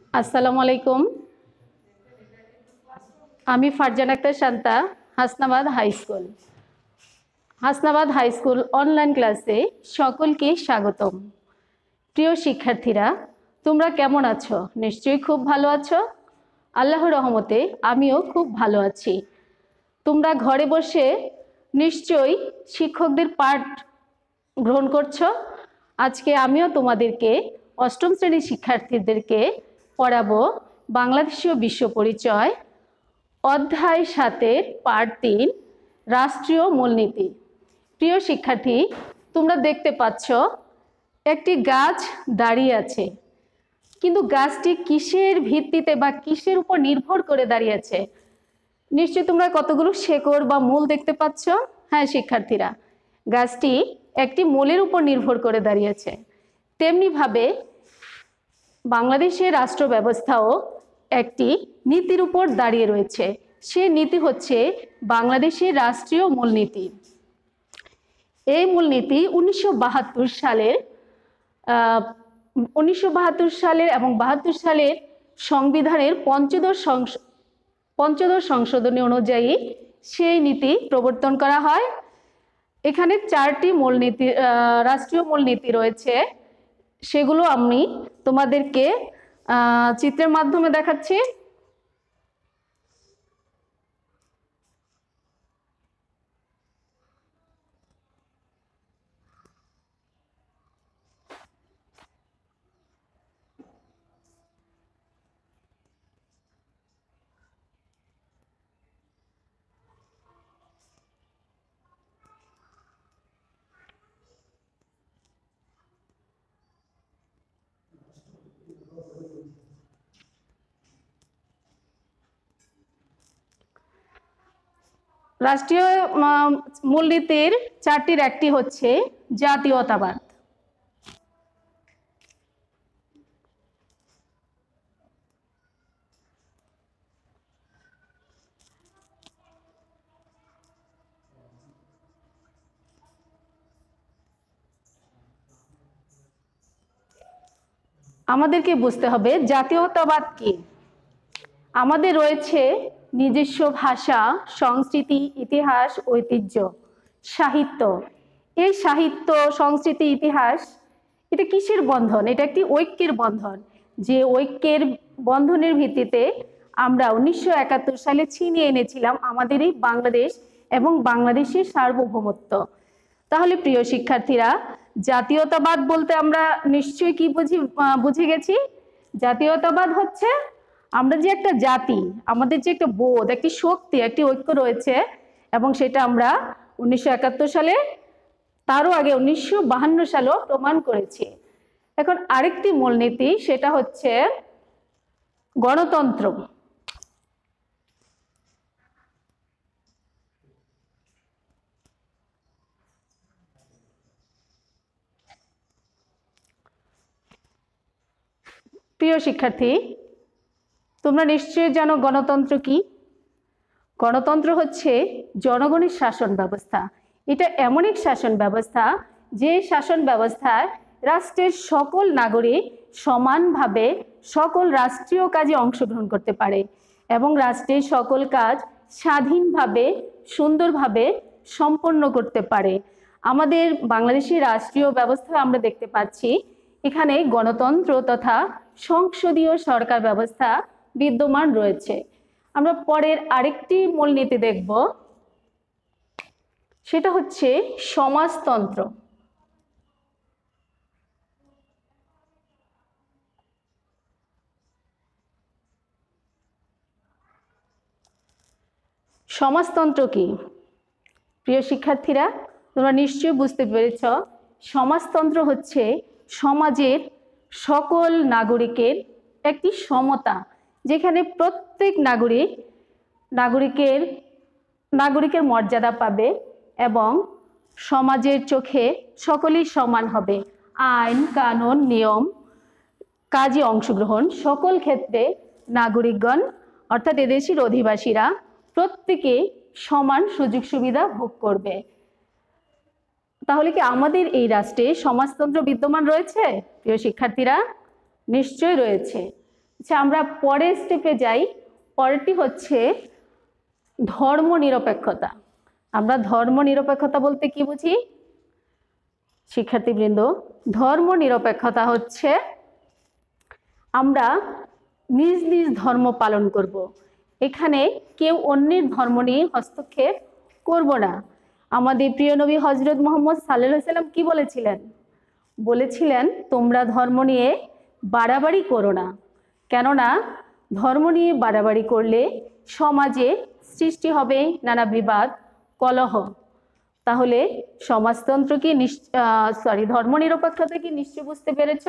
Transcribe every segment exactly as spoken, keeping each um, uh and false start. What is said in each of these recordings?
আসসালামু আলাইকুম। আমি Farzana Akter Shanta, Hasnabad high school. Hasnabad high school online ক্লাসে সকলকে স্বাগতম। প্রিয় শিক্ষার্থীরা, তোমরা কেমন আছো? নিশ্চয়ই খুব ভালো আছো। আল্লাহর রহমতে আমিও খুব ভালো আছি। তোমরা ঘরে বসে নিশ্চয়ই শিক্ষকদের পাঠ গ্রহণ করছো। আজকে আমিও তোমাদেরকে অষ্টম শ্রেণীর শিক্ষার্থীদেরকে পড়াবো বাংলাদেশীয় বিশ্ব পরিচয় অধ্যায় সাতের পাঠ তিন, রাষ্ট্রীয় মূলনীতি। প্রিয় শিক্ষার্থী, তোমরা দেখতে পাচ্ছ একটি গাছ দাঁড়িয়ে আছে, কিন্তু গাছটি কিসের ভিত্তিতে বা কিসের উপর নির্ভর করে দাঁড়িয়ে আছে? নিশ্চয়ই তোমরা কতগুলো শেকড় বা মূল দেখতে পাচ্ছ। হ্যাঁ শিক্ষার্থীরা, গাছটি একটি মূলের উপর নির্ভর করে দাঁড়িয়েছে। তেমনিভাবে বাংলাদেশের রাষ্ট্র ব্যবস্থাও একটি নীতির উপর দাঁড়িয়ে রয়েছে। সে নীতি হচ্ছে বাংলাদেশের রাষ্ট্রীয় মূলনীতি। এই মূলনীতি উনিশশো বাহাত্তর সালের উনিশশো বাহাত্তর সালের এবং বাহাত্তর সালের সংবিধানের পঞ্চদশ পঞ্চদশ সংশোধনী অনুযায়ী সেই নীতি প্রবর্তন করা হয়। এখানে চারটি মূলনীতি রাষ্ট্রীয় মূলনীতি রয়েছে, সেগুলো আমি তোমাদেরকে চিত্রের মাধ্যমে দেখাচ্ছি। রাষ্ট্রীয় মূলনীতির চারটির একটি হচ্ছে জাতীয়তাবাদ। আমাদেরকে বুঝতে হবে জাতীয়তাবাদ কি। আমাদের রয়েছে নিজস্ব ভাষা, সংস্কৃতি, ইতিহাস, ঐতিহ্য, সাহিত্য। এই সাহিত্য, সংস্কৃতি, ইতিহাস এটা কিসের বন্ধন? এটা একটি ঐক্যের বন্ধন, যে ঐক্যের বন্ধনের ভিত্তিতে আমরা উনিশশো একাত্তর সালে ছিনিয়ে এনেছিলাম আমাদের এই বাংলাদেশ এবং বাংলাদেশের সার্বভৌমত্ব। তাহলে প্রিয় শিক্ষার্থীরা, জাতীয়তাবাদ বলতে আমরা নিশ্চয়ই কি বুঝি বুঝে গেছি। জাতীয়তাবাদ হচ্ছে আমরা যে একটা জাতি, আমাদের যে একটা বোধ, একটি শক্তি, একটি ঐক্য রয়েছে, এবং সেটা আমরা উনিশশো একাত্তর সালে, তারও আগে উনিশশো বাহান্ন সালেও প্রমাণ করেছি। এখন আরেকটি মূলনীতি, সেটা হচ্ছে গণতন্ত্র। প্রিয় শিক্ষার্থী, তোমরা নিশ্চয়ই জানো গণতন্ত্র কি। গণতন্ত্র হচ্ছে জনগণের শাসন ব্যবস্থা। এটা এমন এক শাসন ব্যবস্থা যে শাসন ব্যবস্থায় রাষ্ট্রের সকল নাগরিক সমানভাবে সকল রাষ্ট্রীয় কাজে অংশগ্রহণ করতে পারে এবং রাষ্ট্রের সকল কাজ স্বাধীনভাবে সুন্দরভাবে সম্পন্ন করতে পারে। আমাদের বাংলাদেশের রাষ্ট্রীয় ব্যবস্থায় আমরা দেখতে পাচ্ছি এখানে গণতন্ত্র তথা সংসদীয় সরকার ব্যবস্থা বিদ্যমান রয়েছে। আমরা পরের আরেকটি মূলনীতি দেখব, সেটা হচ্ছে সমাজতন্ত্র। সমাজতন্ত্র কি? প্রিয় শিক্ষার্থীরা, তোমরা নিশ্চয়ই বুঝতে পেরেছ, সমাজতন্ত্র হচ্ছে সমাজের সকল নাগরিকের একটি সমতা, যেখানে প্রত্যেক নাগরিক নাগরিকের নাগরিকের মর্যাদা পাবে এবং সমাজের চোখে সকলেই সমান হবে। আইন কানুন নিয়ম কাজে অংশগ্রহণ সকল ক্ষেত্রে নাগরিকগণ অর্থাৎ এদেশের অধিবাসীরা প্রত্যেকে সমান সুযোগ সুবিধা ভোগ করবে। তাহলে কি আমাদের এই রাষ্ট্রে সমাজতন্ত্র বিদ্যমান রয়েছে? প্রিয় শিক্ষার্থীরা, নিশ্চয়ই রয়েছে। আচ্ছা, আমরা পরের স্টেপে যাই। পরেরটি হচ্ছে ধর্ম নিরপেক্ষতা। আমরা ধর্ম নিরপেক্ষতা বলতে কি বুঝি শিক্ষার্থীবৃন্দ? ধর্ম নিরপেক্ষতা হচ্ছে আমরা নিজ নিজ ধর্ম পালন করব। এখানে কেউ অন্যের ধর্ম নিয়ে হস্তক্ষেপ করব না। আমাদের প্রিয় নবী হজরত মুহাম্মদ সাল্লাল্লাহু আলাইহি সাল্লাম কি বলেছিলেন? বলেছিলেন তোমরা ধর্ম নিয়ে বাড়াবাড়ি করো না, কেননা ধর্ম নিয়ে বাড়াবাড়ি করলে সমাজে সৃষ্টি হবে নানা বিবাদ, কলহ। তাহলে সমাজতন্ত্র কি সরি ধর্ম নিরপেক্ষতা কি নিশ্চয় বুঝতে পেরেছ?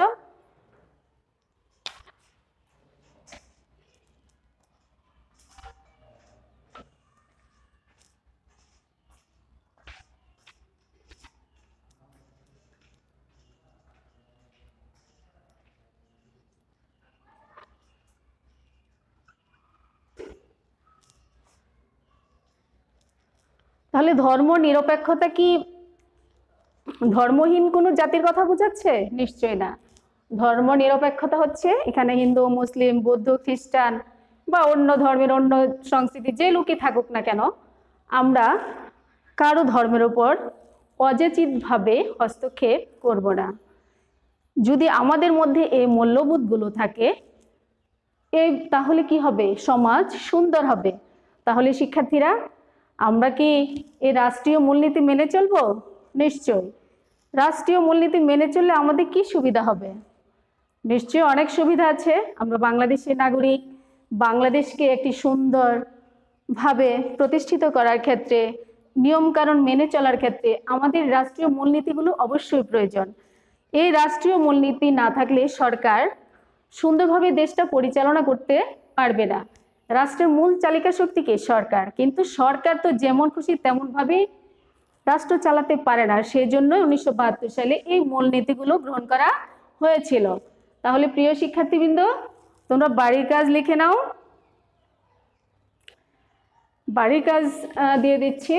তাহলে ধর্ম নিরপেক্ষতা কি ধর্মহীন কোনো জাতির কথা বোঝাচ্ছে? নিশ্চয় না। ধর্ম নিরপেক্ষতা হচ্ছে এখানে হিন্দু, মুসলিম, বৌদ্ধ, খ্রিস্টান বা অন্য ধর্মের অন্য সংস্কৃতি যে লোকই থাকুক না কেন, আমরা কারো ধর্মের উপর অযাচিতভাবে হস্তক্ষেপ করব না। যদি আমাদের মধ্যে এই মূল্যবোধগুলো থাকে এই তাহলে কি হবে? সমাজ সুন্দর হবে। তাহলে শিক্ষার্থীরা আমরা কি এই রাষ্ট্রীয় মূলনীতি মেনে চলবো? নিশ্চয়। রাষ্ট্রীয় মূলনীতি মেনে চললে আমাদের কি সুবিধা হবে? নিশ্চয়ই অনেক সুবিধা আছে। আমরা বাংলাদেশের নাগরিক, বাংলাদেশকে একটি সুন্দরভাবে প্রতিষ্ঠিত করার ক্ষেত্রে, নিয়মকানুন মেনে চলার ক্ষেত্রে আমাদের রাষ্ট্রীয় মূলনীতিগুলো অবশ্যই প্রয়োজন। এই রাষ্ট্রীয় মূলনীতি না থাকলে সরকার সুন্দরভাবে দেশটা পরিচালনা করতে পারবে না। রাষ্ট্রের মূল চালিকা শক্তি কে? সরকার। কিন্তু সরকার তো যেমন খুশি তেমনভাবে রাষ্ট্র চালাতে পারে না। সেই জন্য উনিশশো বাহাত্তর সালে এই মূলনীতিগুলো গ্রহণ করা হয়েছিল। তাহলে প্রিয় শিক্ষার্থীবৃন্দ, তোমরা বাড়ির কাজ লিখে নাও। বাড়ির কাজ দিয়ে দিচ্ছি।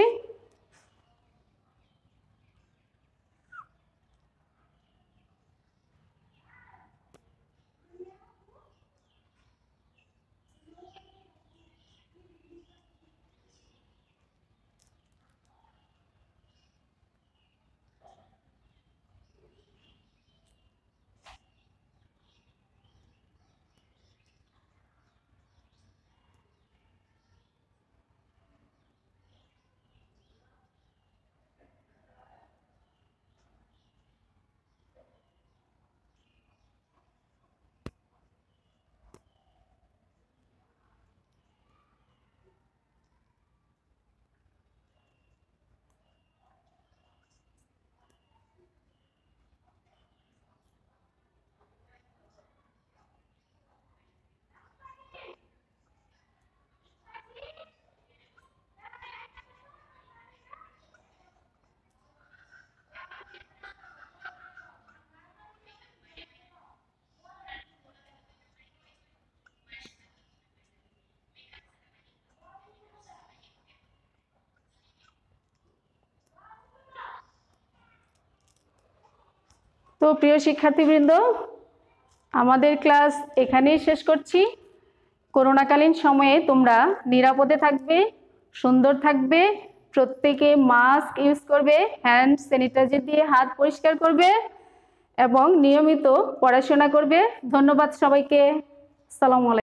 তো প্রিয় শিক্ষার্থীবৃন্দ, আমাদের ক্লাস এখানেই শেষ করছি। করোনাকালীন সময়ে তোমরা নিরাপদে থাকবে, সুন্দর থাকবে, প্রত্যেকে মাস্ক ইউজ করবে, হ্যান্ড স্যানিটাইজার দিয়ে হাত পরিষ্কার করবে এবং নিয়মিত পড়াশোনা করবে। ধন্যবাদ সবাইকে। আসসালামু আলাইকুম।